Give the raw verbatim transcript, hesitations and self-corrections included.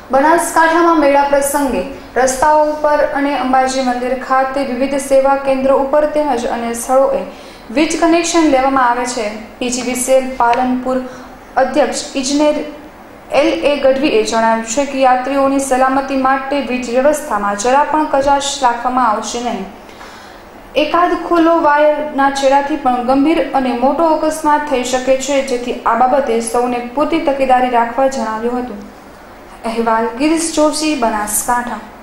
બનાસકાંઠામાં મેળા પ્રસંગે રસ્તાઓ ઉપર અને અંબાજી મંદિર ખાતે વિવિધ સેવા કેન્દ્રો ઉપર તેમજ અન્ય સ્થળોએ વીજ કનેક્શન લેવામાં આવે છે। પીજીવીસીએલ પાલનપુર અધ્યક્ષ ઇજનેર એલ એ ગઢવીએ જણાવ્યું છે કે યાત્રીઓની સલામતી માટે વીજ વ્યવસ્થામાં જરા પણ કચાશ રાખવામાં આવશે નહીં। એકાદ ખુલ્લો વાયરના છેડાથી પણ ગંભીર અને મોટો અકસ્માત થઈ શકે છે, જેથી આ બાબતે સૌને પૂરતી તકેદારી રાખવા જણાવ્યું હતું। અહેવાલ ગિરીશ જોશી, બનાસકાંઠા।